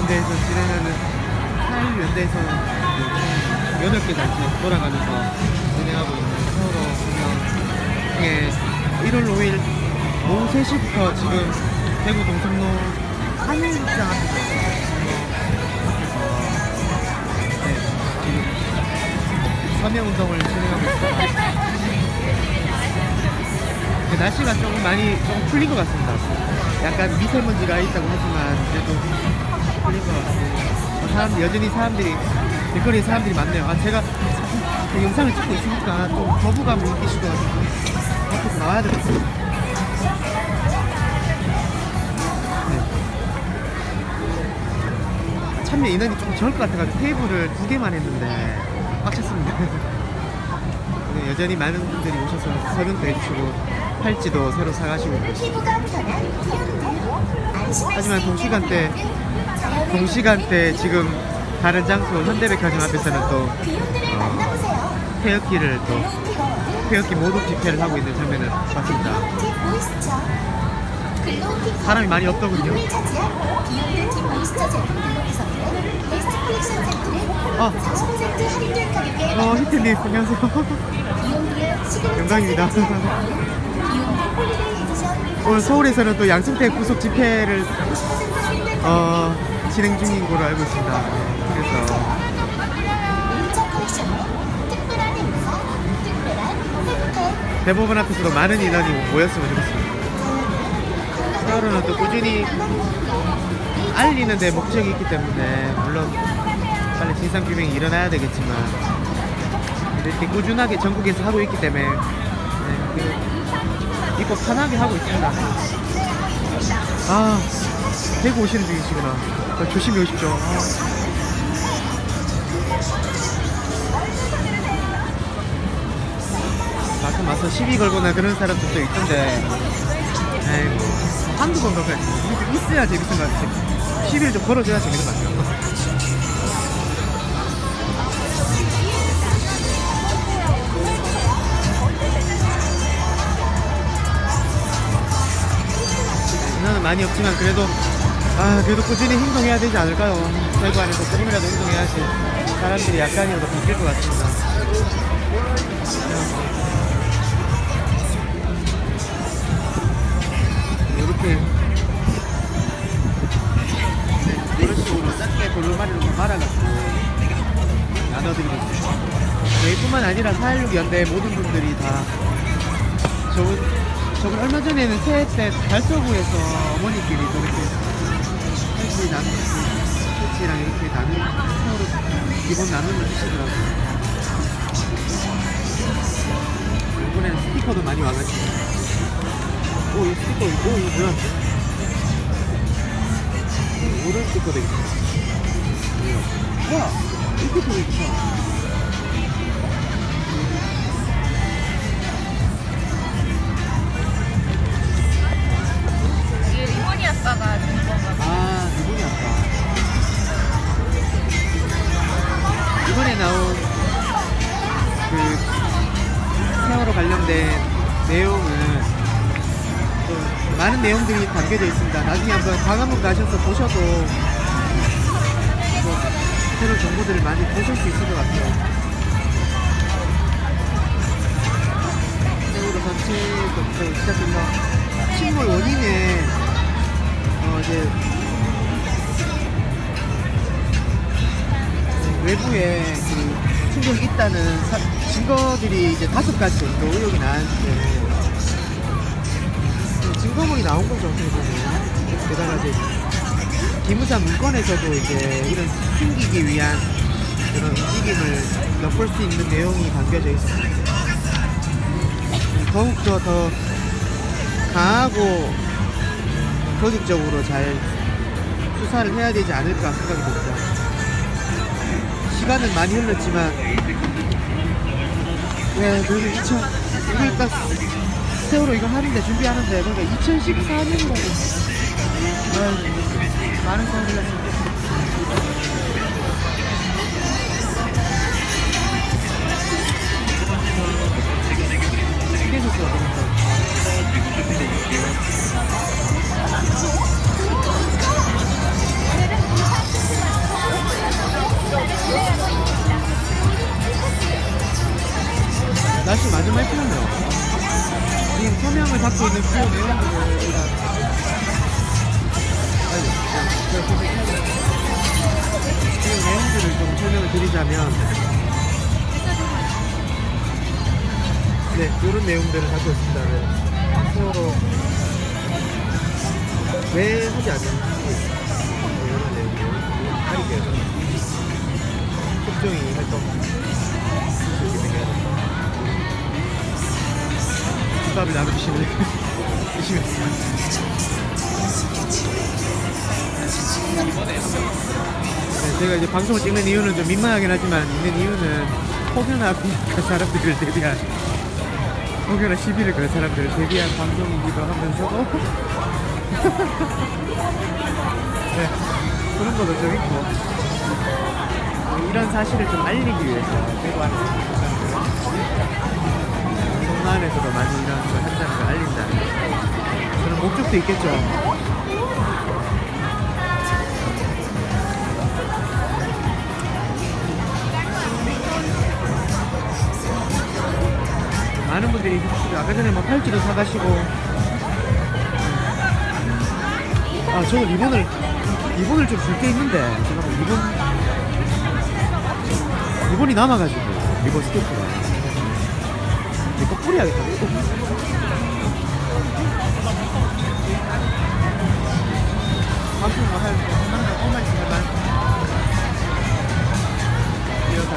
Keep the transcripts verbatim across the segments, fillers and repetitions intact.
연대에서 진행하는 사일 연대에서는 여덟 개 단체 돌아가면서 진행하고 있는 세월호 공연 중에 일월 오일 오후 세 시부터 지금 대구 동성로 한일극장 앞에서 네, 지금 서명운동을 진행하고 있습니다. 날씨가 조금 많이 좀 풀린 것 같습니다. 약간 미세먼지가 있다고 하지만 그래도 풀린 것 같고 사람, 여전히 사람들이 길거리에 사람들이 많네요. 아, 제가 그 영상을 찍고 있으니까 좀 거부감을 느끼시더라고요. 밖에서 나와야 될 것 같습니다. 네. 참여 인원이 좀 적을 것 같아가지고 테이블을 두 개만 했는데 꽉 찼습니다. 네, 여전히 많은 분들이 오셔서 서명도 해주시고 팔찌도 새로 사가시고 계시고. 하지만 동시간대 동시간대 지금 다른 장소 현대백화점 앞에서는 또 어, 태극기를 또 태극기 모독 집회를 하고 있는 장면을 봤습니다. 사람이 많이 없더군요. 어, 어 히트님 안녕하세요. 영광입니다. 오늘 서울에서는 또 양승태 구속 집회를 어, 진행 중인 걸로 알고 있습니다. 그래서 대법원 앞에서도 많은 인원이 모였으면 좋겠습니다. 서울은 또 꾸준히 알리는 데 목적이 있기 때문에 물론 빨리 진상규명이 일어나야 되겠지만 이렇게 꾸준하게 전국에서 하고 있기 때문에 네, 믿고 편하게 하고 있습니다. 아, 대구 오시는 중이시구나. 조심히 오십시오. 아. 가끔 와서 시비 걸거나 그런 사람들도 있던데 에이구, 한두 번 그렇게 있어야 재밌는 것 같아요. 시비를 좀 걸어줘야 재밌는 것 같아요. 인원은 많이 없지만 그래도 아 그래도 꾸준히 행동해야 되지 않을까요? 대구 안에서 조금이라도 행동해야지 사람들이 약간이라도 바뀔 것 같습니다. 이렇게 이런 식으로 짧게 돌로마리로 말아가지고 나눠드리고 있습니다. 저희뿐만 아니라 사일육 연대 모든 분들이 다 좋은 저번 얼마 전에는 새해 때 달서구에서 어머니끼리 또 이렇게 팔찌 나누, 팔찌랑 이렇게 나누, 서로 기본 나눔을 주시더라고요. 이번에는 스티커도 많이 와가지고. 오, 이 스티커, 오, 이거 뭐야? 오른 스티커도 있어. 뭐야? 이 스티커도 있어. 아빠가 준 건가 봐. 아, 이분이 아빠. 이번에 나온 그 세월호 관련된 내용은 또 많은 내용들이 담겨져 있습니다. 나중에 한번 광화문 가셔서 보셔도 또 새로운 정보들을 많이 보실 수 있을 것 같아요. 세월호 전체부터 시작해서 침몰 원인에 어, 이제 외부에 그 충격이 있다는 사, 증거들이 이제 다섯 가지 정도 의혹이 나왔는데 증거물이 나온 거죠. 어떻게 보면 게다가 이제 기무사 문건에서도 이제 이런 숨기기 위한 그런 움직임을 엿볼 수 있는 내용이 담겨져 있습니다. 더욱더 더 강하고 조직적으로 잘 수사를 해야 되지 않을까 생각이 듭니다. 시간은 많이 흘렀지만 네, 그래도 이천 이거 일단 세월호 이거 하는데 준비하는데 그러니까 이천십사 년이라고 아, 많은 시간 흘렀습니다. 있는 주요 내용들을 일단 아이고, 제가 소개해야 돼. 주요 내용들을 좀 설명을 드리자면, 네, 이런 내용들을 갖고 있습니다. 네. 앞으로 왜 하지 않는지, 네, 이런 내용들 할인되어서 특종이 활동 이렇게 되게 합니다. 수답을 나누시면 열심히 했습니다. 네, 제가 이제 방송을 찍는 이유는 좀 민망하긴 하지만 있는 이유는 혹여나 그 사람들을 대비한 혹여나 시비를 걸 사람들을 대비한 방송이기도 하면서도 네, 그런 것도 좀 있고 이런 사실을 좀 알리기 위해서 대구 안에서 동네 안에서도 많이 이런 걸 한다는 걸 알린다는 그런 목적도 있겠죠. 많은 분들이 아까 전에 막 팔찌도 사가시고, 아 저는 리본을 리본을 좀 줄 게 있는데 제가 뭐 리본 리본이 남아가지고 리본 스티커가 이거 뿌려야겠다. 이거. 방송을 할 때 한만 얼마씩 할만 이어서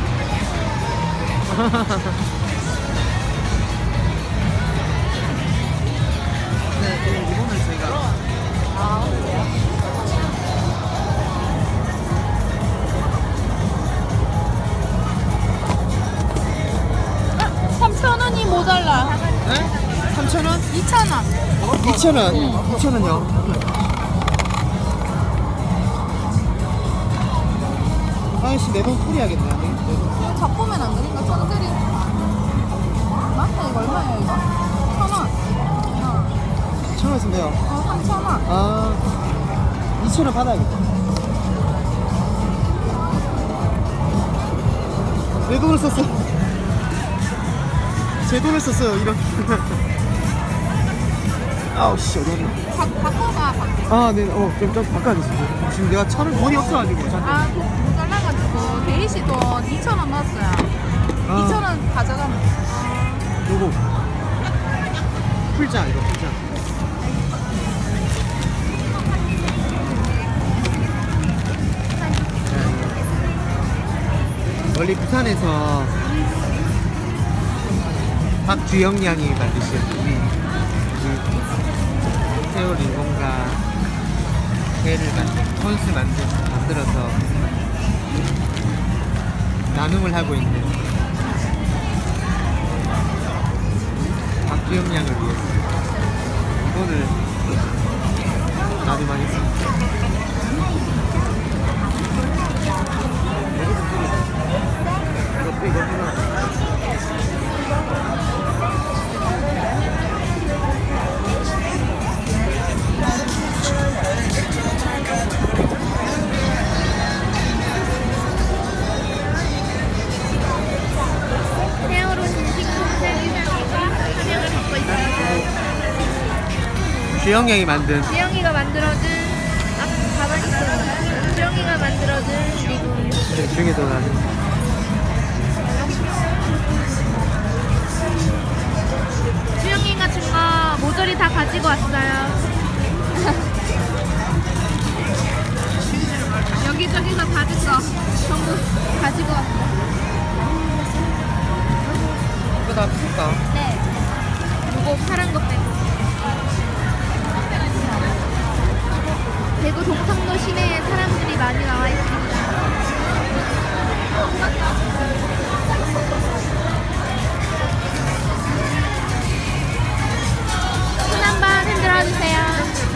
할게요. 네, 이거는 저희가 삼천 원이 모자라. 네? 삼천 원? 이천 원. 이천 원? 응. 이천 원요? 아이씨, 매번 풀이야겠네. 이거 잡으면 안 되니까 천들이. 맞다, 이거 얼마예요, 이거? 천 원. 천 원 쓰네요. 어, 삼천 원. 아, 이천 원 받아야겠다. 내 돈을 썼어. 제 돈을 썼어요, 이런. 아우, 씨, 어려웠네. 바, 바꿔가, 바꿔. 아, 네, 어, 좀, 좀 바꿔야겠어요. 지금 내가 차를 돈이 없어가지고. 잠깐. 아, 돈 모자라가지고, 대희씨 돈 이천 원 넣었어요. 아. 이천 원 가져가면 돼. 요거. 풀장, 이거 풀장. 원래 부산에서 박주영 양이 만드신 우리 새우 리본과 회를 만든 콘스 만들, 만들어서 나눔을 하고 있는 박주영 양을 위해서 이거를 나눔하겠습니다. 이것도 이거 하나. 새우로 진식통제 유명이가 한약을 받고 있어요. 주영 양이 만든 주영이가 만들어준 아, 가만히 있어. 주영이가 만들어준 리본. 네, 중에도 나는 주영이가 준 거 모조리 다 가지고 왔어요. 여기저기서 받은 거 전부 가지고 왔어요. 이거 다 풀까? 네. 요거 파란 거 빼고. 대구 동성로 시내에 사람들이 많이 나와 있습니다. 손 한번 흔들어 주세요.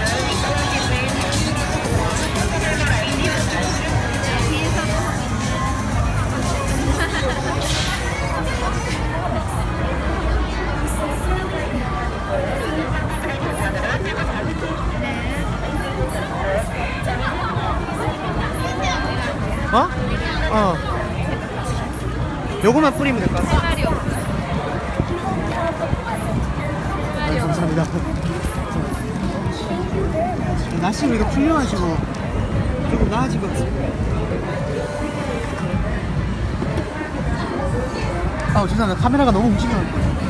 어? 어. 요거만 뿌리면 될 것 같아. 마리오. 마리오. 감사합니다. 날씨가 이렇게 풀려가지고 조금 나아진 것 같습니다. 아 죄송합니다. 카메라가 너무 움직여요.